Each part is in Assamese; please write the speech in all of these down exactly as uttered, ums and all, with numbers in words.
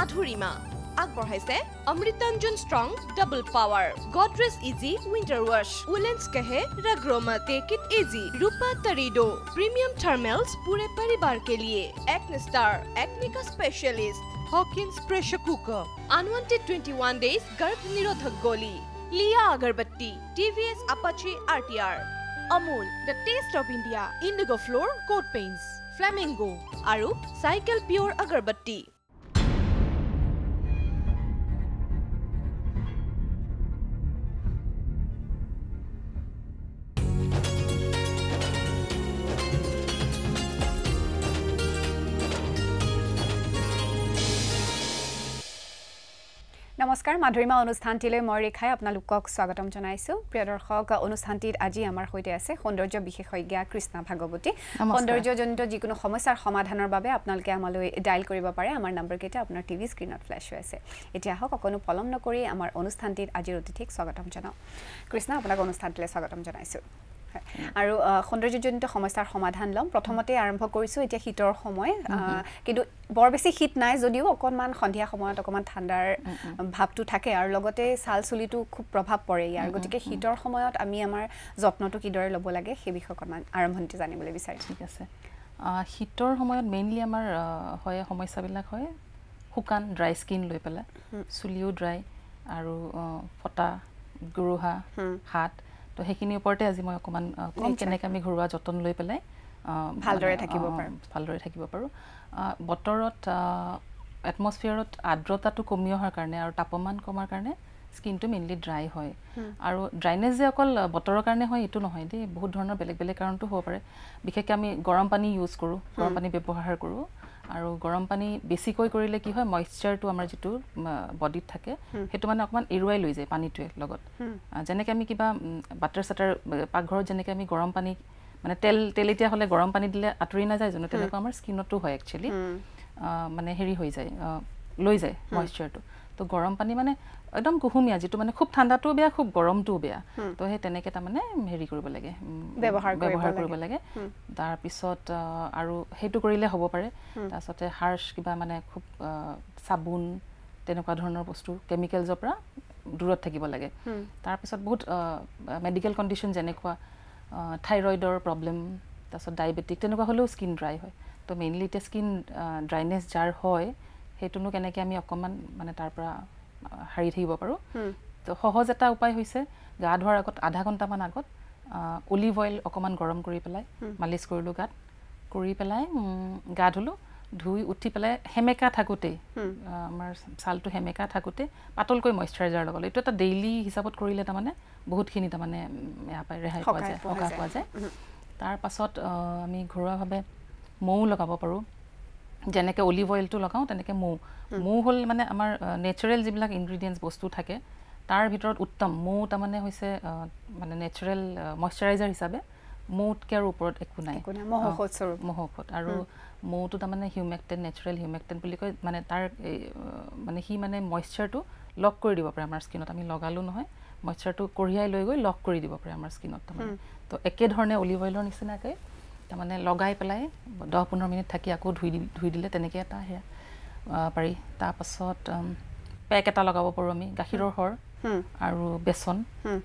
Madhurima আগবঢ়াইছে Amrutanjan strong double power Godrej easy winter wash woolens कहे रग्रोमा take it easy Rupa Torrido premium thermals पूरे परिवार के लिए एक्ने स्टार एक्ने का specialist Hawkins pressure cooker unwanted twenty-one days गर्भ निरोधक गोली लिया अगरबत्ती TVS Apache RTR Amul the taste of India Indigo floor coat paints Flamingo आरु साइकिल प्योर अगरबत्ती नमस्कार माधुरीमा अनुष्ठानটিলৈ মই ৰেখাই আপোনালোকক স্বাগতম জনাইছো প্ৰিয় দৰ্শক অনুষ্ঠানটিত আজি আমাৰ হৈতে আছে সৌন্দৰ্য বিশেষজ্ঞ কৃষ্ণা ভাগৱতী সৌন্দৰ্যজনিত যিকোনো সমস্যাৰ সমাধানৰ বাবে আপোনালোকে আমালৈ ডায়াল কৰিব পাৰে আমাৰ নম্বৰ কেটা আপোনাৰ টিভি স্ক্ৰিনত ফ্ল্যাশ হৈ আছে এতিয়া হক অকনো পলম নকৰি আমাৰ অনুষ্ঠানটিত আজিৰ অতিথিক স্বাগতম জনাও কৃষ্ণা আপোনাক অনুষ্ঠানটিলৈ স্বাগতম জনাইছো আৰু সৌন্দৰ্যজনিত সমস্যাৰ সমাধান লম প্ৰথমতে আৰম্ভ কৰিছো এতিয়া শীতৰ সময় কিন্তু বৰ বেছি শীত নাই যদিও অকনমান সন্ধিয়া সময়ত অকমান ঠাণ্ডাৰ ভাৱটো থাকে আৰু লগতে সালচুলিটো খুব প্ৰভাৱ পৰে ইয়াৰ গতিকে শীতৰ সময়ত আমি আমাৰ যত্নটো কিদৰে ল'ব লাগে সেই বিষয়ে অকমান আৰম্ভণিতে জানিবলৈ বিচাৰিছো ঠিক আছে শীতৰ সময়ত মেইনলি আমাৰ হয় সমস্যাবিলাক হয় শুকান ড্ৰাই স্কিন লৈ পেলাই চুলিও ড্ৰাই আৰু ফটা গুৰুহা হাত তো হেখিনি ওপৰতে আজি মই অকমান কম কেনেকৈ আমি ঘৰুৱা যতন লৈ পেলাই ভালদৰে থাকিব পাৰো ভালদৰে থাকিব পাৰো বতৰত এটমস্ফিয়াৰত আৰ্দ্ৰতাটো কমি অহাৰ কাৰণে আৰু তাপমান কমাৰ কাৰণে স্কিনটো মেইনলি ড্ৰাই হয় আৰু ড্ৰাইনেছ যে অকল বতৰৰ কাৰণে হয় এটো নহয় দেই বহুত ধৰণৰ বেলেগ বেলেগ কাৰণটো হ'ব পাৰে বিশেষকৈ আমি গৰম পানী ইউজ কৰো গৰম পানী ব্যৱহাৰ কৰো আৰু গৰম পানী বেছিকৈ কৰিলে কি হয় ময়েশ্চাৰটো আমাৰ যেটো বডিত থাকে হেতু মানে অকমান এৰুৱাই লৈ যায় পানীটোৱে লগত যেনেকৈ আমি কিবা বাটাৰ সাটাৰ পাকঘৰত যেনেকৈ আমি গৰম পানী মানে তেল তেলিতিয়া হলে গৰম পানী দিলে আতৰি না যায় জনো তেনেকৈ আমাৰ স্কিনতো হয় একচুয়ালি মানে হেৰি হৈ যায় লৈ যায় ময়েশ্চাৰটো তো গৰম পানী মানে একদম কুহুমিয়া যেটো মানে খুব ঠাণ্ডাটো বেয়া খুব গৰমটো বেয়া তো হে তেনেকৈ তা মানে হেৰি কৰিব লাগে ব্যৱহাৰ ব্যৱহাৰ কৰিব লাগে তাৰ পিছত আৰু হেতু কৰিলে হ'ব পাৰে তাৰছতে হাৰ্শ কিবা মানে খুব সাবুন তেনেকুৱা ধৰণৰ বস্তু কেমিকেলছৰ পৰা দূৰত থাকিব লাগে তাৰ পিছত বহুত মেডিকেল কন্ডিশন যেনেকুৱা থাইৰয়ডৰ প্ৰবলেম তাৰছত ডায়াবেটিক তেনেকুৱা হলেও স্কিন ড্ৰাই হয় তো মেইনলি তে স্কিন ড্ৰাইনেছ যাৰ হয় হেতুনো কেনেকৈ আমি অকমান মানে তাৰ পৰা হাৰি থাকিব পাৰো তো সহজ এটা উপায় হৈছে গা ধোৱাৰ আগত আধা ঘণ্টা মান আগত অলিভ অইল অকমান গৰম কৰি পেলাই মালিশ কৰিলো গাত কৰি পেলাই গা ধুলো ধুই উঠি পেলাই হেমেকা থাকুতে আমাৰ ছালটো হেমেকা থাকুতে পাতলকৈ ময়েশ্চাৰাইজাৰ লগালো এটো এটা ডেইলি হিচাপত কৰিলে তা মানে বহুতখিনি তা মানে এয়া পায় ৰেহাই পোৱা যায় সকাহ পোৱা যায় তাৰ পাছত আমি ঘৰুৱাভাৱে মৌ লগাব পাৰো যেনেকৈ অলিভ অইলটো লগাও তেনেকৈ মৌ মৌ হল মানে আমাৰ নেচাৰেল যিবিলাক ইনগ্ৰেডিয়েন্টস বস্তু থাকে তাৰ ভিতৰত উত্তম মৌ তা মানে হৈছে মানে নেচাৰেল ময়েশ্চাৰাইজাৰ হিচাপে মৌতকেৰ ওপৰত একো নাই মহৌষধ স্বৰূপ মহৌষধ আৰু মৌটো তা মানে হিউমেক্টেন নেচাৰেল হিউমেক্টেন বুলি কয় মানে তাৰ মানে হি মানে ময়েশ্চাৰটো লক কৰি দিব পাৰে আমাৰ স্কিনত আমি লগালো নহয় ময়েশ্চাৰটো কঢ়িয়াই লৈ গৈ লক কৰি দিব পাৰে আমাৰ স্কিনত তা মানে তো একে ধৰণে অলিভ অইলৰ নিচিনাকৈ তা মানে লগাই পেলাই দহ পোন্ধৰ মিনিট থাকি আকৌ ধুই ধুই দিলে তেনেকৈ এটা হে পাৰি তাৰ পাছত পেক এটা লগাব পাৰো আমি গাখীৰৰ হৰ আৰু বেসন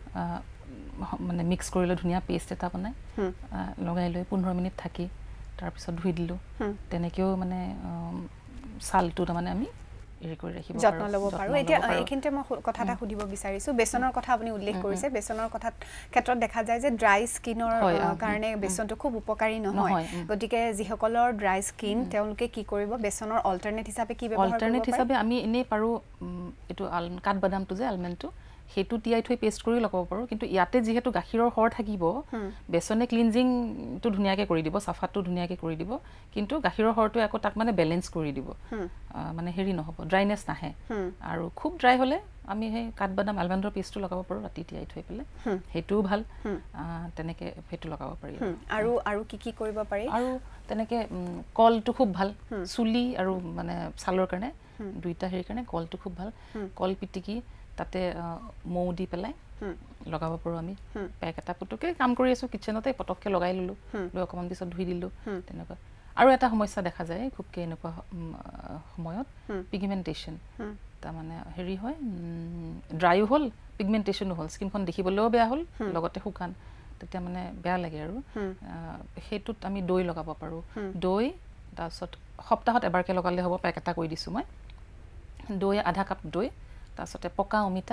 মানে মিক্স কৰিলে ধুনিয়া পেষ্ট এটা বনাই লগাই লৈ পোন্ধৰ মিনিট থাকি তাৰ পিছত ধুই দিলো তেনেকেও মানে সালটো তা মানে আমি এৰি কৰি ৰাখিব পাৰো যত্ন ল'ব পাৰো এতিয়া এখিনতে মই কথা এটা সুধিব বিচাৰিছো বেসনৰ কথা আপুনি উল্লেখ কৰিছে বেসনৰ কথা ক্ষেত্ৰত দেখা যায় যে ড্ৰাই স্কিনৰ কাৰণে বেসনটো খুব উপকাৰী নহয় গতিকে যিসকলৰ ড্ৰাই স্কিন তেওঁলোকে কি কৰিব বেসনৰ অল্টাৰনেট হিচাপে কি ব্যৱহাৰ কৰিব অল্টাৰনেট হিচাপে আমি এনে পাৰো এটো কাঠবাদামটো যে আলমণ্ডটো হেতু টিয়াই থৈ পেষ্ট কৰি লগাব পাৰো কিন্তু ইয়াতে যেহেতু গাখীৰৰ হৰ থাকিব বেসনে ক্লিনজিং তো ধুনিয়াকে কৰি দিব সাফাটো ধুনিয়াকে কৰি দিব কিন্তু গাখীৰৰ হৰটো আকৌ তাক মানে বেলেন্স কৰি দিব মানে হেৰি নহব ড্ৰাইনেছ নাহে আৰু খুব ড্ৰাই হলে আমি হে কাঠবাদাম আলমণ্ডৰ পেষ্টটো লগাব পাৰো ৰাতি টিয়াই থৈ পেলে হেতুও ভাল তেনেকে হেতু লগাব পাৰি আৰু আৰু কি কি কৰিব পাৰি আৰু তেনেকে কলটো খুব ভাল চুলি আৰু মানে ছালৰ কাৰণে দুইটা হেৰি কাৰণে কলটো খুব ভাল কল পিটিকি তাতে মৌ দি পেলাই লগাব পাৰো আমি পেক এটা পুটুকে কাম কৰি আছো কিচেনতে পটককে লগাই ললো লৈ অকমান পিছত ধুই দিলো তেনেকুৱা আৰু এটা সমস্যা দেখা যায় খুবকৈ এনেকুৱা সময়ত পিগমেণ্টেশ্যন তাৰমানে হেৰি হয় ড্ৰাইও হ'ল পিগমেণ্টেশ্যনো হ'ল স্কিনখন দেখিবলৈও বেয়া হ'ল লগতে শুকান তেতিয়া মানে বেয়া লাগে আৰু সেইটোত আমি দৈ লগাব পাৰোঁ দৈ তাৰপিছত সপ্তাহত এবাৰকৈ লগালে হ'ব পেক এটা কৰি দিছোঁ মই দৈ আধা কাপ দৈ তাৰপিছতে পকা অমিতা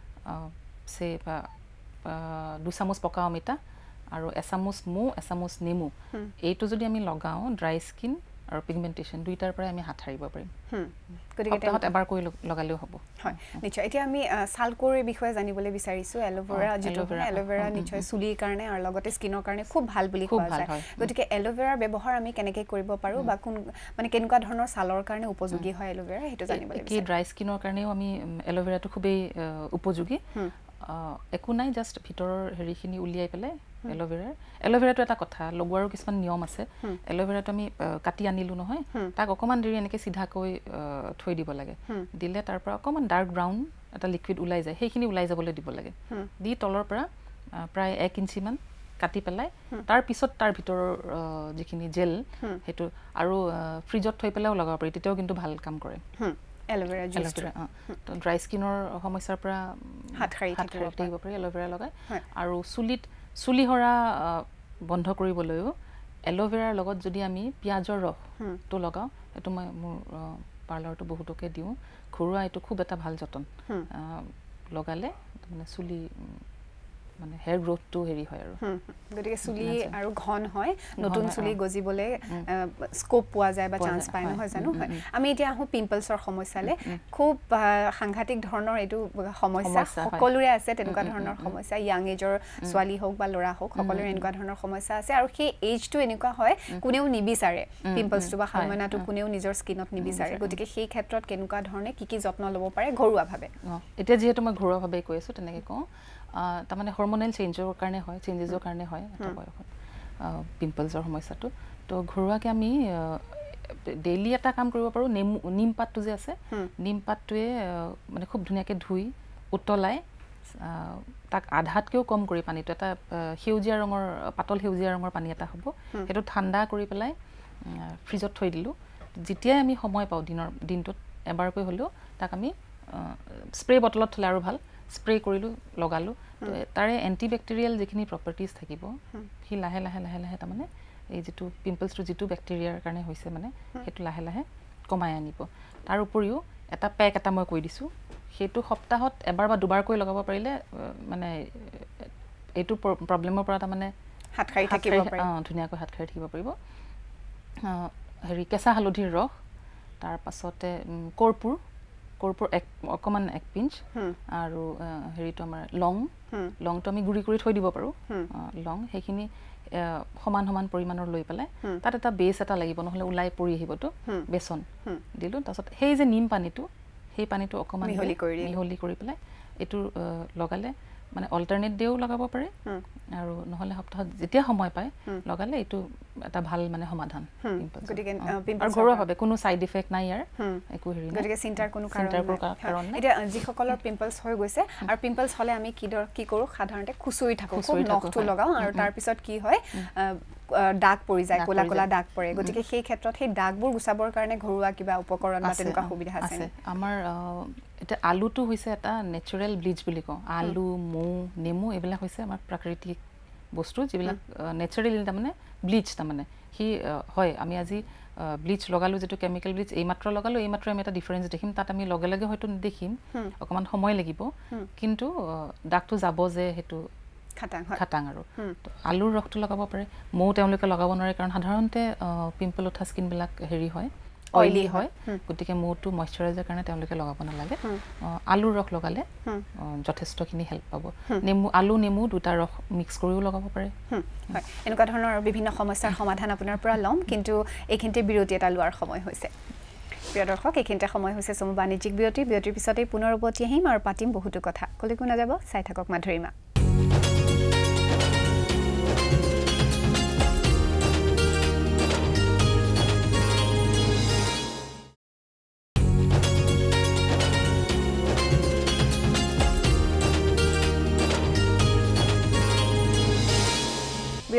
চে দুই চামুচ পকা অমিতা আৰু এচামুচ মৌ এচামুচ নেমু এইটো যদি আমি লগাওঁ ড্ৰাই স্কিন আৰু পিগমেণ্টেশ্যন দুইটাৰ পৰাই আমি হাত সাৰিব পাৰিম গতিকে এবাৰ কৰি লগালেও হ'ব হয় নিশ্চয় এতিয়া আমি ছালকোৰৰ বিষয়ে জানিবলৈ বিচাৰিছোঁ এল'ভেৰা যিটো এল'ভেৰা নিশ্চয় চুলিৰ কাৰণে আৰু লগতে স্কিনৰ কাৰণে খুব ভাল বুলি কোৱা যায় গতিকে এল'ভেৰাৰ ব্যৱহাৰ আমি কেনেকৈ কৰিব পাৰোঁ বা কোন মানে কেনেকুৱা ধৰণৰ ছালৰ কাৰণে উপযোগী হয় এল'ভেৰা সেইটো জানিবলৈ বিচাৰিছোঁ ড্ৰাই স্কিনৰ কাৰণেও আমি এল'ভেৰাটো খুবেই উপযোগী একো নাই জাষ্ট ভিতৰৰ হেৰিখিনি উলিয়াই পেলাই এল'ভেৰাৰ এল'ভেৰাটো এটা কথা লগোৱাৰো কিছুমান নিয়ম আছে এল'ভেৰাটো আমি কাটি আনিলোঁ নহয় তাক অকণমান দেৰি এনেকৈ চিধাকৈ থৈ দিব লাগে দিলে তাৰ পৰা অকণমান ডাৰ্ক ব্ৰাউন এটা লিকুইড ওলাই যায় সেইখিনি ওলাই যাবলৈ দিব লাগে দি তলৰ পৰা প্ৰায় এক ইঞ্চিমান কাটি পেলাই তাৰ পিছত তাৰ ভিতৰৰ যিখিনি জেল সেইটো আৰু ফ্ৰিজত থৈ পেলাইও লগাব পাৰি তেতিয়াও কিন্তু ভাল কাম কৰে এল'ভেৰা জুচ তো ড্ৰাই স্কিনৰ সমস্যাৰ পৰা হাত সাৰি থাকিব পাৰি এল'ভেৰা লগাই আৰু চুলিত চুলি সৰা বন্ধ কৰিবলৈও এল'ভেৰাৰ লগত যদি আমি পিঁয়াজৰ ৰসটো লগাওঁ এইটো মই মোৰ পাৰ্লাৰটো বহুতকে দিওঁ ঘৰুৱা এইটো খুব এটা ভাল যতন লগালে মানে চুলি মানে হেয়াৰ গ্ৰোথটো হেৰি হয় আৰু গতিকে চুলি আৰু ঘন হয় নতুন চুলি গজিবলৈ স্কোপ পোৱা যায় বা চান্স পায় নহয় জানো হয় আমি এতিয়া আহোঁ পিম্পলছৰ সমস্যালৈ খুব সাংঘাতিক ধৰণৰ এইটো সমস্যা সকলোৰে আছে তেনেকুৱা ধৰণৰ সমস্যা য়াং এজৰ ছোৱালী হওক বা ল'ৰা হওক সকলোৰে এনেকুৱা ধৰণৰ সমস্যা আছে আৰু সেই এজটো এনেকুৱা হয় কোনেও নিবিচাৰে পিম্পলছটো বা শালমইনাটো কোনেও নিজৰ স্কিনত নিবিচাৰে গতিকে সেই ক্ষেত্ৰত কেনেকুৱা ধৰণে কি কি যত্ন ল'ব পাৰে ঘৰুৱাভাৱে এতিয়া যিহেতু মই ঘৰুৱাভাৱে কৈ আছোঁ তেনেকৈ কওঁ তাৰমানে হৰমনেল চেঞ্জৰ কাৰণে হয় চেঞ্জেছৰ কাৰণে হয় এটা বয়সত পিম্পলছৰ সমস্যাটো তো ঘৰুৱাকৈ আমি ডেইলি এটা কাম কৰিব পাৰোঁ নেমু নিম পাতটো যে আছে নিম পাতটোৱে মানে খুব ধুনীয়াকৈ ধুই উতলাই তাক আধাতকৈও কম কৰি পানীটো এটা সেউজীয়া ৰঙৰ পাতল সেউজীয়া ৰঙৰ পানী এটা হ'ব সেইটো ঠাণ্ডা কৰি পেলাই ফ্ৰিজত থৈ দিলোঁ যেতিয়াই আমি সময় পাওঁ দিনৰ দিনটোত এবাৰকৈ হ'লেও তাক আমি স্প্ৰে বটলত থ'লে আৰু ভাল স্প্ৰে কৰিলোঁ লগালোঁ তাৰে এণ্টিবেক্টেৰিয়েল যিখিনি প্ৰপাৰ্টিজ থাকিব সি লাহে লাহে লাহে লাহে তাৰমানে এই যিটো পিম্পলছটো যিটো বেক্টেৰিয়াৰ কাৰণে হৈছে মানে সেইটো লাহে লাহে কমাই আনিব তাৰ উপৰিও এটা পেক এটা মই কৈ দিছোঁ সেইটো সপ্তাহত এবাৰ বা দুবাৰকৈ লগাব পাৰিলে মানে এইটো প্ৰব্লেমৰ পৰা তাৰমানে হাত সাৰি থাকিব পাৰে অঁ ধুনীয়াকৈ হাত সাৰি থাকিব পাৰিব হেৰি কেঁচা হালধিৰ ৰস তাৰপাছতে কৰ্পূৰ কৰ্পূৰ এক অকণমান এক পিঞ্চ আৰু হেৰিটো আমাৰ লং লংটো আমি গুড়ি কৰি থৈ দিব পাৰোঁ লং সেইখিনি সমান সমান পৰিমাণৰ লৈ পেলাই তাত এটা বেছ এটা লাগিব নহ'লে ওলাই পৰি আহিবতো বেচন দিলোঁ তাৰপিছত সেই যে নিম পানীটো সেই পানীটো অকণমান মিহলি কৰি মিহলি কৰি পেলাই এইটো লগালে মানে অল্টাৰনেট ডেও লগাব পাৰে আৰু নহ'লে সপ্তাহত যেতিয়া সময় পায় লগালে এইটো এটা ভাল মানে সমাধান গতিকে আৰু ঘৰুৱাভাৱে কোনো ছাইড ইফেক্ট নাই ইয়াৰ একো হেৰি গতিকে চিন্তাৰ কোনো কাৰণ নাই এতিয়া যিসকলৰ পিম্পলছ হৈ গৈছে আৰু পিম্পলছ হ'লে আমি কি কি কৰোঁ সাধাৰণতে খুচুৰি থাকোঁ নখটো লগাওঁ আৰু তাৰপিছত কি হয় দাগ পৰি যায় ক'লা ক'লা দাগ পৰে গতিকে সেই ক্ষেত্ৰত সেই দাগবোৰ গুচাবৰ কাৰণে ঘৰুৱা কিবা উপকৰণ বা তেনেকুৱা সুবিধা আছে আমাৰ এতিয়া আলুটো হৈছে এটা নেচাৰেল ব্লিচ বুলি কওঁ আলু মৌ নেমু এইবিলাক হৈছে আমাৰ প্ৰাকৃতিক বস্তু যিবিলাক নেচাৰেলি তাৰমানে ব্লিচ তাৰমানে সি হয় আমি আজি ব্লিচ লগালোঁ যিটো কেমিকেল ব্লিচ এইমাত্ৰ লগালোঁ এইমাত্ৰ আমি এটা ডিফাৰেঞ্চ দেখিম তাত আমি লগে লগে হয়তো নেদেখিম অকণমান সময় লাগিব কিন্তু দাগটো যাব যে সেইটো খাটাং খাটাং আৰু আলুৰ ৰসটো লগাব পাৰে মৌ তেওঁলোকে লগাব নোৱাৰে কাৰণ সাধাৰণতে পিম্পল উঠা স্কিনবিলাক হেৰি হয় অইলি হয় গতিকে মৌটো মইশ্চাৰাইজাৰ কাৰণে তেওঁলোকে লগাব নালাগে আলুৰ ৰস লগালে যথেষ্টখিনি হেল্প পাব নেমু আলু নেমু দুটা ৰস মিক্স কৰিও লগাব পাৰে হয় এনেকুৱা ধৰণৰ বিভিন্ন সমস্যাৰ সমাধান আপোনাৰ পৰা ল'ম কিন্তু এইখিনিতে বিৰতি এটা লোৱাৰ সময় হৈছে প্ৰিয় দৰ্শক এইখিনিতে সময় হৈছে চমু বাণিজ্যিক বিৰতি বিৰতিৰ পিছতেই পুনৰ উভতি আহিম আৰু পাতিম বহুতো কথা কলৈকো নাযাব চাই থাকক মাধুৰিমা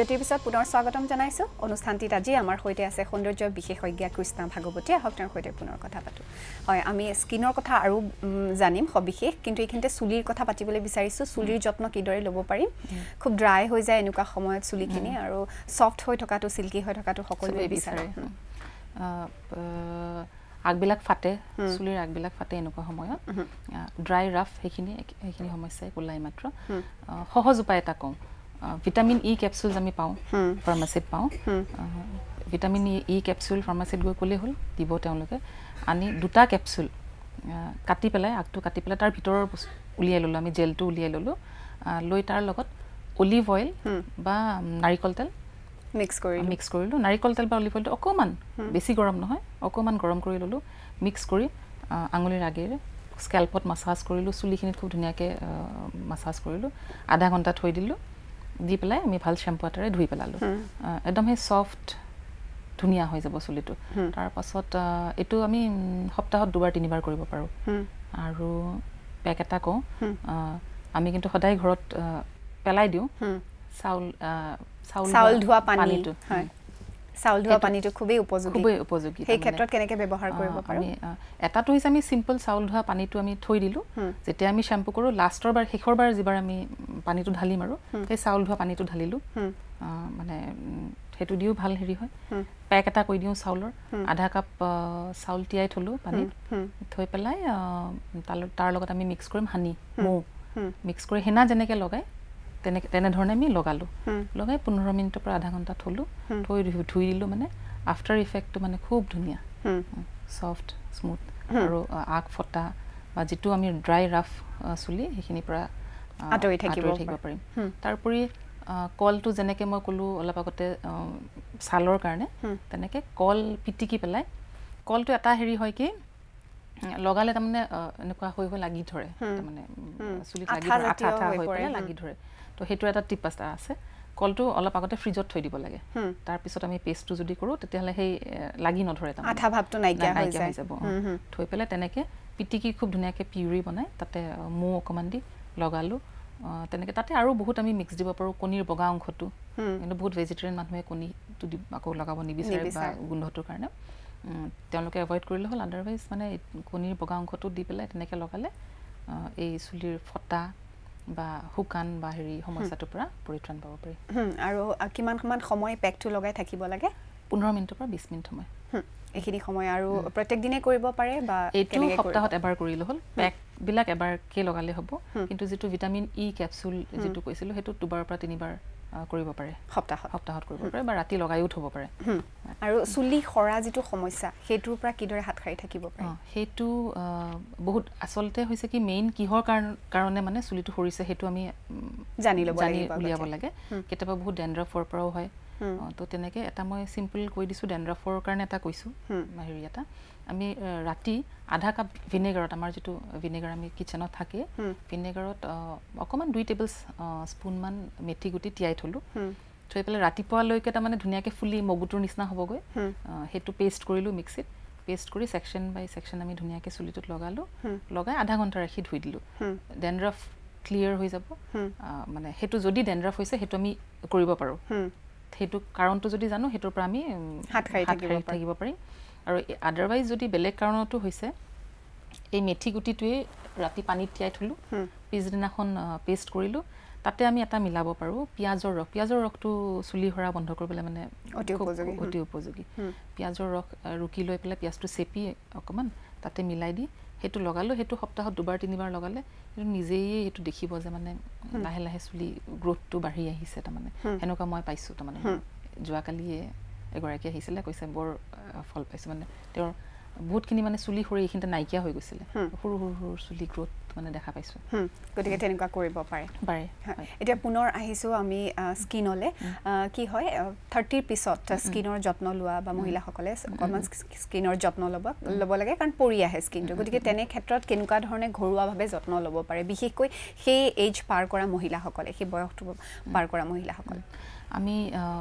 বিৰতিৰ পিছত পুনৰ স্বাগতম জনাইছো অনুষ্ঠানটিত আজি আমাৰ হৈতে আছে সৌন্দৰ্য বিশেষজ্ঞ কৃষ্ণা ভাগৱতী আহক তেওঁৰ হৈতে পুনৰ কথা পাতো হয় আমি স্কিনৰ কথা আৰু জানিম সবিশেষ কিন্তু এইখিনিতে চুলিৰ কথা পাতিবলৈ বিচাৰিছো চুলিৰ যত্ন কিদৰে ল'ব পাৰিম খুব ড্ৰাই হৈ যায় এনেকুৱা সময়ত চুলিখিনি আৰু সফট হৈ থকাটো সিল্কি হৈ থকাটো সকলোৱে বিচাৰে আগবিলাক ফাটে চুলিৰ আগবিলাক ফাটে এনেকুৱা সময়ত ড্ৰাই ৰাফ সেইখিনি সেইখিনি সমস্যাই কোলাই মাত্ৰ সহজ উপায় এটা কওঁ ভিটামিন ই ক্যাপসুলস আমি পাওঁ ফাৰ্মাসিত পাওঁ ভিটামিন ই ক্যাপসুল ফাৰ্মাসিত গৈ কলে হল দিব তেওঁলোকে আনি দুটা ক্যাপসুল কাটি পেলাই আগটো কাটি পেলাই তাৰ ভিতৰৰ উলিয়াই ললো আমি জেলটো উলিয়াই ললো লৈ তাৰ লগত অলিভ অইল বা নাৰিকল তেল মিক্স কৰি মিক্স কৰিলো নাৰিকল তেল বা অলিভ অইলটো অকমান বেছি গৰম নহয় অকমান গৰম কৰি ললো মিক্স কৰি আঙুলিৰ আগেৰে স্ক্যাল্পত মাসাজ কৰিলো চুলিখিনিত খুব ধুনিয়াকে মাসাজ কৰিলো আধা ঘণ্টা থৈ দিলো দি পেলাই আমি ভাল শ্যাম্পু আটাৰে ধুই পেলালো একদম হে সফট ধুনিয়া হৈ যাব চুলিটো তাৰ পাছত এটো আমি সপ্তাহত দুবাৰ তিনিবাৰ কৰিব পাৰো আৰু পেক এটা কও আমি কিন্তু সদায় ঘৰত পেলাই দিও চাউল চাউল ধোৱা পানীটো হয় চাউল ধোৱা পানীটো খুবই উপযোগী খুবই উপযোগী সেই ক্ষেত্ৰত কেনেকৈ ব্যৱহাৰ কৰিব পাৰো আমি এটাটো হৈছে আমি সিম্পল চাউল ধোৱা পানীটো আমি থৈ দিলো যেতিয়া আমি শ্যাম্পু কৰো লাষ্টৰ বাৰ শেষৰ বাৰ যিবাৰ আমি পানীটো ঢালি মাৰো সেই চাউল ধোৱা পানীটো ঢালিলো মানে হেতু দিও ভাল হেৰি হয় পেক এটা কৈ দিও চাউলৰ আধা কাপ চাউল তিয়াই থলো পানীত থৈ পেলাই তাৰ লগত আমি মিক্স কৰিম হানি মৌ মিক্স কৰি হেনা যেনেকৈ লগাই তেনে তেনে ধৰণে আমি লগালো লগাই পোন্ধৰ মিনিটৰ পৰা আধা ঘণ্টা থলো থৈ ধুই দিলো মানে আফটাৰ ইফেক্টটো মানে খুব ধুনিয়া সফট স্মুথ আৰু আগ ফটা বা যেটো আমি ড্ৰাই ৰাফ চুলি সেইখিনি পৰা আতৰি থাকিব পাৰিম তাৰপৰি কলটো যেনেকৈ মই কলো অলপ আগতে ছালৰ কাৰণে তেনেকৈ কল পিটিকি পেলাই কলটো এটা হেৰি হয় কি লগালে তাৰমানে এনেকুৱা হৈ হৈ লাগি ধৰে তাৰমানে চুলিত লাগি ধৰে আঠা আঠা হৈ পেলাই লাগি ধৰে তো হেতু এটা টিপ আছে কলটো অলপ আগতে ফ্ৰিজত থৈ দিব লাগে তাৰ পিছত আমি পেষ্টটো যদি কৰো তেতিয়ালে সেই লাগি নধৰে তাৰমানে আঠা ভাবটো নাইকিয়া হৈ যায় যাব থৈ পেলাই তেনেকে পিটিকি খুব ধুনিয়াকে পিউৰি বনাই তাতে মৌ অকমান দি লগালো তেনেকে তাতে আৰু বহুত আমি মিক্স দিব পাৰো কণীৰ বগা অংশটো কিন্তু বহুত ভেজিটেৰিয়ান মানুহে কণীটো আকৌ লগাব নিবিচাৰে বা গোন্ধটোৰ কাৰণে তেওঁলোকে এভয়েড কৰিলে হল আদাৰৱাইজ মানে কণীৰ বগা অংশটো দি পেলাই তেনেকে লগালে এই চুলিৰ ফটা বা হুকান বা হেৰি সমস্যাটোৰ পৰা পৰিত্ৰাণ পাব পাৰি আৰু কিমান কিমান সময় পেকটো লগাই থাকিব লাগে পোন্ধৰ মিনিটৰ পৰা বিশ মিনিট সময় এখিনি সময় আৰু প্ৰত্যেক দিনে কৰিব পাৰে বা এইটো সপ্তাহত এবাৰ কৰিলে হল পেক বিলাক এবাৰ কে লগালে হ'ব কিন্তু যেটো ভিটামিন ই ক্যাপসুল যেটো কৈছিলো হেতু দুবাৰৰ পৰা তিনিবাৰ কৰিব পাৰে সপ্তাহত সপ্তাহত কৰিব পাৰে বা ৰাতি লগাইও থব পাৰে আৰু চুলি খৰা যেটো সমস্যা হেতুৰ পৰা কিদৰে হাত খাই থাকিব পাৰে হেতু বহুত আসলতে হৈছে কি মেইন কিহৰ কাৰণে মানে চুলিটো খৰিছে হেতু আমি জানি লব লাগে উলিয়াব লাগে কেতিয়াবা বহুত ডেন্ড্ৰফৰ পৰাও হয় তো তেনেকে এটা মই সিম্পল কৈ দিছো ডেন্ড্ৰফৰ কাৰণে এটা কৈছো হেৰি এটা আমি ৰাতি আধা কাপ ভিনেগাৰত আমাৰ যেটো ভিনেগাৰ আমি কিচেনত থাকে ভিনেগাৰত অকমান দুই টেবল স্পুন মান মেথি গুটি তিয়াই থলো থৈ পেলাই ৰাতিপুৱা লৈকে তা মানে ধুনিয়াকে ফুলি মগুটোৰ নিচিনা হবগৈ হেতু পেষ্ট কৰিলো মিক্সিত পেষ্ট কৰি সেকশন বাই সেকশন আমি ধুনিয়াকে চুলিটোত লগালো লগাই আধা ঘণ্টা ৰাখি ধুই দিলো ডেন্ড্ৰফ ক্লিয়াৰ হৈ যাব মানে হেতু যদি ডেন্ড্ৰফ হৈছে হেতু আমি কৰিব পাৰো হেতু কাৰণটো যদি জানো হেতুৰ পৰা আমি হাত খাই থাকিব পাৰিম আৰু আদাৰৱাইজ যদি বেলেগ কাৰণটো হৈছে এই মেথি গুটিটোৱে ৰাতি পানীত তিয়াই থলো পিছদিনাখন পেষ্ট কৰিলো তাতে আমি এটা মিলাব পাৰো পিয়াজৰ ৰস পিয়াজৰ ৰসটো চুলি হৰা বন্ধ কৰিবলৈ মানে অতি উপযোগী অতি উপযোগী পিয়াজৰ ৰস ৰুকি লৈ পেলাই পিয়াজটো চেপি অকমান তাতে মিলাই দি হেতু লগালো হেতু সপ্তাহত দুবাৰ তিনিবাৰ লগালে হেতু নিজেই হেতু দেখিব যে মানে লাহে লাহে চুলি গ্ৰোথটো বাঢ়ি আহিছে তাৰমানে হেনকা মই পাইছো তাৰমানে জুৱাকালিয়ে এগৰাকী আহিছিলে কৈছে বৰ ফল পাইছো মানে তেওঁৰ বহুতখিনি মানে চুলি খৰি এইখিনতে নাইকিয়া হৈ গৈছিলে সৰু সৰু চুলি গ্ৰোথ মানে দেখা পাইছো গতিকে তেনেকুৱা কৰিব পাৰে পাৰে এতিয়া পুনৰ আহিছো আমি স্কিনলে কি হয় ত্ৰিশ ৰ পিছত স্কিনৰ যত্ন লোৱা বা মহিলাসকলে অকমান স্কিনৰ যত্ন ল'ব ল'ব লাগে কাৰণ পৰি আহে স্কিনটো গতিকে তেনে ক্ষেত্ৰত কেনেকুৱা ধৰণে ঘৰুৱাভাৱে যত্ন ল'ব পাৰে বিশেষকৈ সেই এজ পাৰ কৰা মহিলাসকলে সেই বয়সটো পাৰ কৰা মহিলাসকলে আমি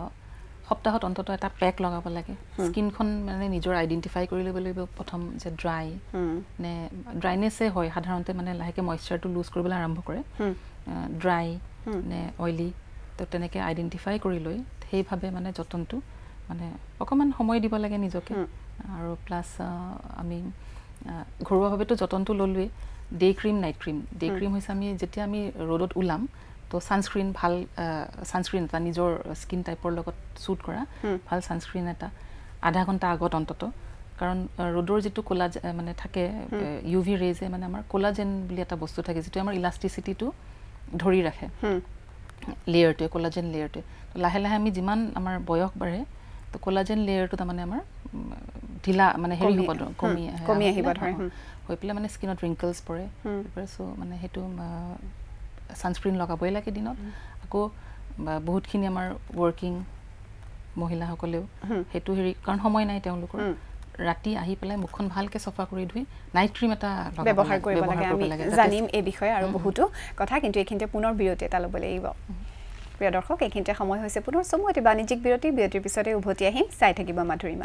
সপ্তাহত অন্তত এটা পেক লগাব লাগে স্কিনখন মানে নিজৰ আইডেন্টিফাই কৰি ল'ব লাগিব প্ৰথম যে ড্ৰাই নে ড্ৰাইনেছে হয় সাধাৰণতে মানে লাহেকে ময়েশ্চাৰটো লুজ কৰিবলৈ আৰম্ভ কৰে ড্ৰাই নে অইলি তো তেনেকৈ আইডেণ্টিফাই কৰি লৈ সেইভাৱে মানে যতনটো মানে অকণমান সময় দিব লাগে নিজকে আৰু প্লাছ আমি ঘৰুৱাভাৱেতো যতনটো ল'লোৱেই day cream night cream day cream হৈছে আমি যেতিয়া আমি ৰ'দত ওলাম তো ছানস্ক্ৰীন ভাল ছানস্ক্ৰীন এটা নিজৰ স্কিন টাইপৰ লগত শ্বুট কৰা ভাল ছানস্ক্ৰীন এটা আধা ঘণ্টা আগত অন্তত কাৰণ ৰ'দৰ যিটো ক'লা মানে থাকে ইউ ভি ৰেজে মানে আমাৰ ক'লাজেন বুলি এটা বস্তু থাকে যিটো আমাৰ ইলাষ্টিচিটিটো ধৰি ৰাখে লেয়াৰটোৱে ক'লাজেন লেয়াৰটোৱে তো লাহে লাহে আমি যিমান আমাৰ বয়স বাঢ়ে তো ক'লাজেন লেয়াৰটো তাৰমানে আমাৰ ঢিলা মানে হেৰি হ'ব কমি কমি আহিব ধৰে হৈ পেলাই মানে স্কিনত ৰিংকলছ পৰে চ' মানে সেইটো ছানস্ক্ৰীন লগাবই লাগে দিনত আকৌ বহুতখিনি আমাৰ ৱৰ্কিং মহিলাসকলেও সেইটো হেৰি কাৰণ সময় নাই তেওঁলোকৰ ৰাতি আহি পেলাই মুখখন ভালকৈ চফা কৰি ধুই নাইট ক্ৰীম এটা ব্যৱহাৰ কৰিব লাগে আমি জানিম এই বিষয়ে আৰু বহুতো কথা কিন্তু এইখিনিতে পুনৰ বিৰতি এটা ল'ব লাগিব প্ৰিয় দৰ্শক এইখিনিতে সময় হৈছে পুনৰ চমু এটি বাণিজ্যিক বিৰতি বিৰতিৰ পিছতে উভতি আহিম চাই থাকিব মাধুৰিমা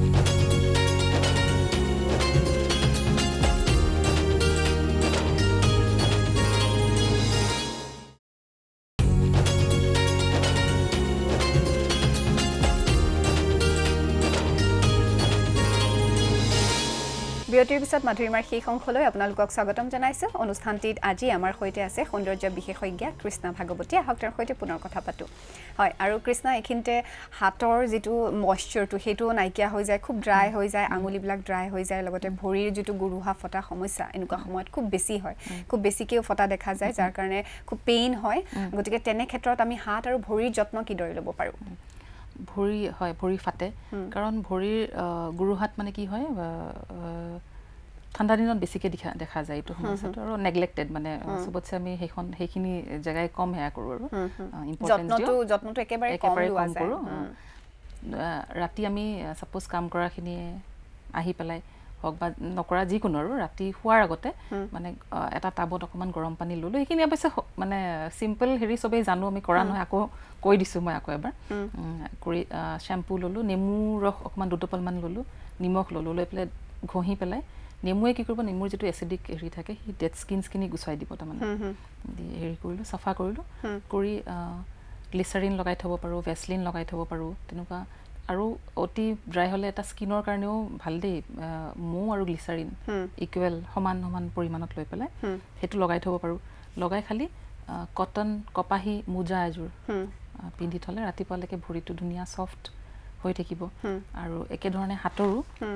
বিৰতিৰ পিছত মাধুৰিমাৰ শেষ অংশলৈ আপোনালোকক স্বাগতম জনাইছো অনুষ্ঠানটিত আজি আমাৰ সৈতে আছে সৌন্দৰ্য বিশেষজ্ঞ কৃষ্ণা ভাগৱতী আহক তেওঁৰ সৈতে পুনৰ কথা পাতো হয় আৰু কৃষ্ণা এইখিনিতে হাতৰ যিটো মইশ্চাৰটো সেইটো নাইকিয়া হৈ যায় খুব ড্ৰাই হৈ যায় আঙুলিবিলাক ড্ৰাই হৈ যায় লগতে ভৰিৰ যিটো গুৰুহা ফটা সমস্যা এনেকুৱা সময়ত খুব বেছি হয় খুব বেছিকেও ফটা দেখা যায় যাৰ কাৰণে খুব পেইন হয় গতিকে তেনে ক্ষেত্ৰত আমি হাত আৰু ভৰিৰ যত্ন কিদৰে ল'ব পাৰোঁ ভৰি হয় ভৰি ফাটে কাৰণ ভৰিৰ গুৰুহাত মানে কি হয় ঠাণ্ডা দিনত বেছিকৈ দেখা দেখা যায় এইটো সমস্যাটো আৰু নেগলেক্টেড মানে চবতছে আমি সেইখন সেইখিনি জেগাই কম সেয়া কৰোঁ আৰু যত্নটো যত্নটো একেবাৰে কম কৰোঁ ৰাতি আমি ছাপ'জ কাম কৰাখিনিয়ে আহি পেলাই হওক বা নকৰা যিকোনো আৰু ৰাতি শোৱাৰ আগতে মানে এটা টাবত অকণমান গৰম পানী ল'লোঁ সেইখিনি অৱশ্যে মানে চিম্পল হেৰি চবেই জানো আমি কৰা নহয় আকৌ কৈ দিছোঁ মই আকৌ এবাৰ কৰি শ্বেম্পু ল'লোঁ নেমু ৰস অকণমান দুটোপালমান ল'লোঁ নিমখ ল'লোঁ লৈ পেলাই ঘঁহি পেলাই নেমুৱে কি কৰিব নেমুৰ যিটো এচিডিক হেৰি থাকে সেই ডেড স্কিনছখিনি গুচাই দিব তাৰমানে হেৰি কৰিলোঁ চাফা কৰিলোঁ কৰি গ্লিচাৰিন লগাই থ'ব পাৰোঁ ভেচলিন লগাই থ'ব পাৰোঁ তেনেকুৱা আৰু অতি ড্ৰাই হ'লে এটা স্কিনৰ কাৰণেও ভাল দেই মৌ আৰু গ্লিচাৰিন ইকুৱেল সমান সমান পৰিমাণত লৈ পেলাই সেইটো লগাই থ'ব পাৰোঁ লগাই খালি কটন কপাহী মোজা এযোৰ পিন্ধি থ'লে ৰাতিপুৱালৈকে ভৰিটো ধুনীয়া ছফ্ট হৈ থাকিব আৰু একেধৰণে হাতৰো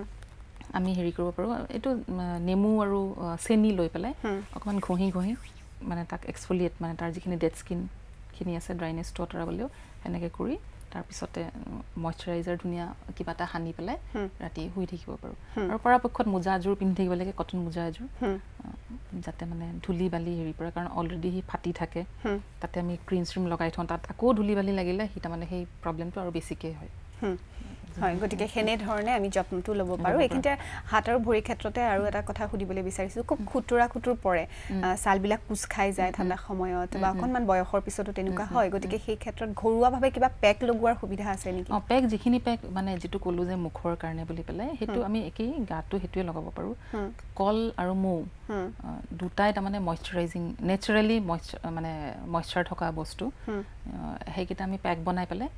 আমি হেৰি কৰিব পাৰোঁ এইটো নেমু আৰু চেনি লৈ পেলাই অকণমান ঘঁহি ঘঁহি মানে তাক এক্সফলিয়েট মানে তাৰ যিখিনি ডেড স্কিনখিনি আছে ড্ৰাইনেছটো আঁতৰাবলৈও সেনেকৈ কৰি তাৰপিছতে মইশ্চাৰাইজাৰ ধুনীয়া কিবা এটা সানি পেলাই ৰাতি শুই থাকিব পাৰোঁ আৰু পৰাপক্ষত মোজা এযোৰ পিন্ধি থাকিব লাগে কটন মোজা এযোৰ যাতে মানে ধূলি বালি হেৰি পৰা কাৰণ অলৰেডি সি ফাটি থাকে তাতে আমি ক্ৰীম চ্ৰীম লগাই থওঁ তাত আকৌ ধূলি বালি লাগিলে সি তাৰমানে সেই প্ৰব্লেমটো আৰু বেছিকৈ হয় হয় গতিকে সেনেধৰণে আমি যত্নটো ল'ব পাৰোঁ এইখিনিতে হাত আৰু ভৰিৰ ক্ষেত্ৰতে আৰু এটা কথা সুধিবলৈ বিচাৰিছোঁ খুব খুতুৰা খুতুৰ পৰে ছালবিলাক কোচ খাই যায় ঠাণ্ডা সময়ত বা অকণমান বয়সৰ পিছতো তেনেকুৱা হয় গতিকে সেই ক্ষেত্ৰত ঘৰুৱাভাৱে কিবা পেক লগোৱাৰ সুবিধা আছে নেকি অঁ পেক যিখিনি পেক মানে যিটো ক'লোঁ যে মুখৰ কাৰণে বুলি পেলাই সেইটো আমি একেই গাটো সেইটোৱে লগাব পাৰোঁ কল আৰু মৌ দুটাই তাৰমানে মইশ্চাৰাইজিং নেচাৰেলি মইশ্চাৰ মানে মইশ্চাৰ থকা বস্তু সেইকেইটা আমি পেক বনাই পেলাই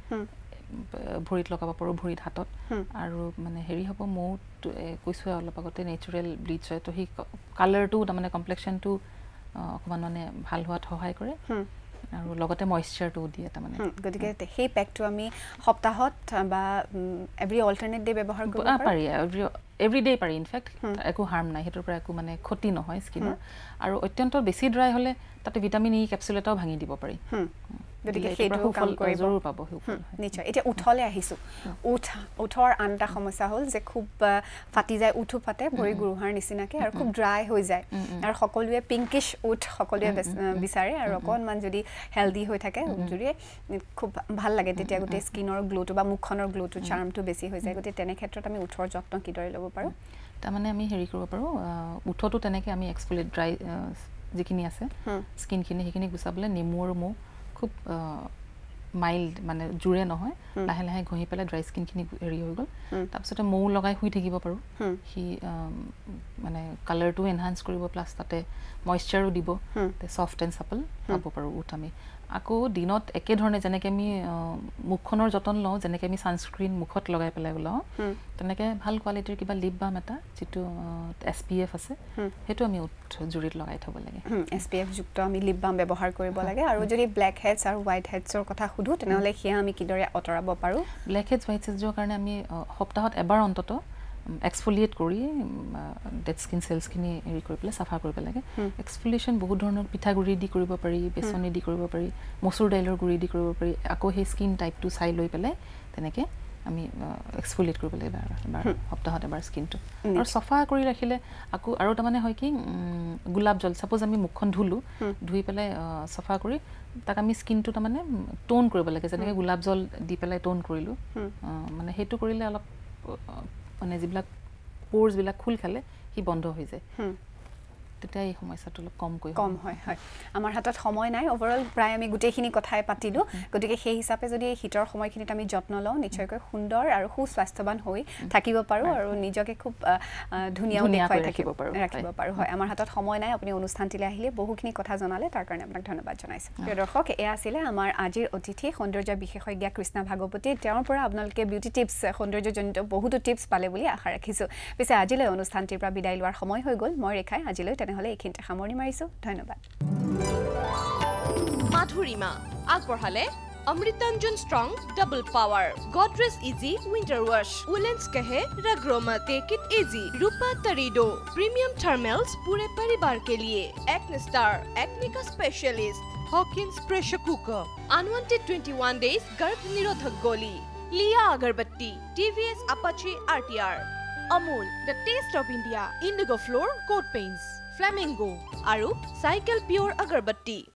ভৰিত লগাব পাৰোঁ ভৰিত হাতত আৰু মানে হেৰি হ'ব মৌটো কৈছোঁৱে অলপ আগতে নেচাৰেল ব্লিচ হয় তো সেই কালাৰটো তাৰমানে কমপ্লেক্সনটো অকণমান মানে ভাল হোৱাত সহায় কৰে আৰু লগতে মইশ্চাৰটোও দিয়ে তাৰমানে গতিকে সেই পেকটো আমি সপ্তাহত বা এভৰি অল্টাৰনেট ডে ব্যৱহাৰ কৰিব পাৰি এভৰি এভৰি ডে পাৰি ইনফেক্ট একো হাৰ্ম নাই সেইটোৰ পৰা একো মানে ক্ষতি নহয় স্কিনৰ আৰু অত্যন্ত বেছি ড্ৰাই হ'লে তাতে ভিটামিন ই কেপচুল এটাও ভাঙি দিব পাৰি গতিকে সেইটো কাম কৰিব জৰুৰ পাব নিশ্চয় এতিয়া উঠলৈ আহিছোঁ উঠ উঠৰ আন এটা সমস্যা হ'ল যে খুব ফাটি যায় উঠো ফাটে ভৰি গুৰুহাৰ নিচিনাকৈ আৰু খুব ড্ৰাই হৈ যায় আৰু সকলোৱে পিংকিছ উঠ সকলোৱে বিচাৰে আৰু অকণমান যদি হেল্ডি হৈ থাকে যদি খুব ভাল লাগে তেতিয়া গোটেই স্কিনৰ গ্ল'টো বা মুখখনৰ গ্ল'টো চাৰ্মটো বেছি হৈ যায় গতিকে তেনে ক্ষেত্ৰত আমি উঠৰ যত্ন কিদৰে ল'ব পাৰোঁ তাৰমানে আমি হেৰি কৰিব পাৰোঁ উঠতো তেনেকৈ আমি এক্সফলিয়েট ড্ৰাই যিখিনি আছে স্কিনখিনি সেইখিনি গুচাবলৈ নেমু আৰু মৌ খুব মাইল্ড মানে জোৰে নহয় লাহে লাহে ঘঁহি পেলাই ড্ৰাই স্কিনখিনি হেৰি হৈ গ'ল তাৰপিছতে মৌ লগাই শুই থাকিব পাৰোঁ সি মানে কালাৰটো এনহান্স কৰিব প্লাছ তাতে মইশ্চাৰো দিব ছফ্ট এণ্ড চাপল পাব পাৰোঁ উঠ আমি আকৌ দিনত একে ধৰণে যেনেকৈ আমি মুখখনৰ যতন লওঁ যেনেকৈ আমি ছানস্ক্ৰীন মুখত লগাই পেলাই লওঁ তেনেকৈ ভাল কোৱালিটিৰ কিবা লিপ বাম এটা যিটো এছ পি এফ আছে সেইটো আমি উঠ জুৰিত লগাই থ'ব লাগে এছ পি এফ যুক্ত আমি লিপ বাম ব্যৱহাৰ কৰিব লাগে আৰু যদি ব্লেক হেডছ আৰু হোৱাইট হেডছৰ কথা সুধোঁ তেনেহ'লে সেয়া আমি কিদৰে আঁতৰাব পাৰোঁ ব্লেক হেডছ হোৱাইট হেডছৰ কাৰণে আমি সপ্তাহত এবাৰ অন্তত এক্সফলিয়েট কৰি ডেড স্কিন চেলছখিনি হেৰি কৰি পেলাই চাফা কৰিব লাগে এক্সফলিয়েশ্যন বহুত ধৰণৰ পিঠাগুড়ি দি কৰিব পাৰি বেচনি দি কৰিব পাৰি মচুৰ দাইলৰ গুড়ি দি কৰিব পাৰি আকৌ সেই স্কিন টাইপটো চাই লৈ পেলাই তেনেকৈ আমি এক্সফলিয়েট কৰিব লাগে এবাৰ এবাৰ সপ্তাহত এবাৰ স্কিনটো আৰু চাফা কৰি ৰাখিলে আকৌ আৰু তাৰমানে হয় কি গোলাপ জল ছাপ'জ আমি মুখখন ধুলোঁ ধুই পেলাই চাফা কৰি তাক আমি স্কিনটো তাৰমানে টোন কৰিব লাগে যেনেকৈ গোলাপ জল দি পেলাই টোন কৰিলোঁ মানে সেইটো কৰিলে অলপ মানে যিবিলাক প'ৰ্ছবিলাক খোল খালে সি বন্ধ হৈ যায় তেতিয়া এই সমস্যাটো অলপ কমকৈ কম হয় হয় আমাৰ হাতত সময় নাই ওভাৰঅল প্ৰায় আমি গোটেইখিনি কথাই পাতিলোঁ গতিকে সেই হিচাপে যদি এই শীতৰ সময়খিনিত আমি যত্ন লওঁ নিশ্চয়কৈ সুন্দৰ আৰু সুস্বাস্থ্যৱান হৈ থাকিব পাৰোঁ আৰু নিজকে খুব ধুনীয়া দেখুৱাই থাকিব পাৰোঁ ৰাখিব পাৰোঁ হয় আমাৰ হাতত সময় নাই আপুনি অনুষ্ঠানটিলৈ আহিলে বহুখিনি কথা জনালে তাৰ কাৰণে আপোনাক ধন্যবাদ জনাইছোঁ প্ৰিয় দৰ্শক এয়া আছিলে আমাৰ আজিৰ অতিথি সৌন্দৰ্য বিশেষজ্ঞ কৃষ্ণা ভাগৱতী তেওঁৰ পৰা আপোনালোকে বিউটি টিপছ সৌন্দৰ্যজনিত বহুতো টিপছ পালে বুলি আশা ৰাখিছোঁ পিছে আজিলৈ অনুষ্ঠানটিৰ পৰা বিদায় লোৱাৰ সময় হৈ গ'ল মই ৰেখাই আজিলৈ তেনেহ'লে এইখিনিতে সামৰণি মাৰিছোঁ ধন্যবাদ মাধুৰিমা আগবঢ়ালে Amrutanjan strong double power Godrej easy winter wash woolens कहे रग्रोमा take it easy Rupa Torrido premium thermals पूरे परिवार के लिए एक्ने स्टार एक्ने का specialist Hawkins pressure cooker unwanted twenty-one days गर्भ निरोधक गोली लिया अगरबत्ती TVS Apache RTR Amul the taste of India Indigo floor coat paints Flamingo आरु साइकिल प्योर अगरबत्ती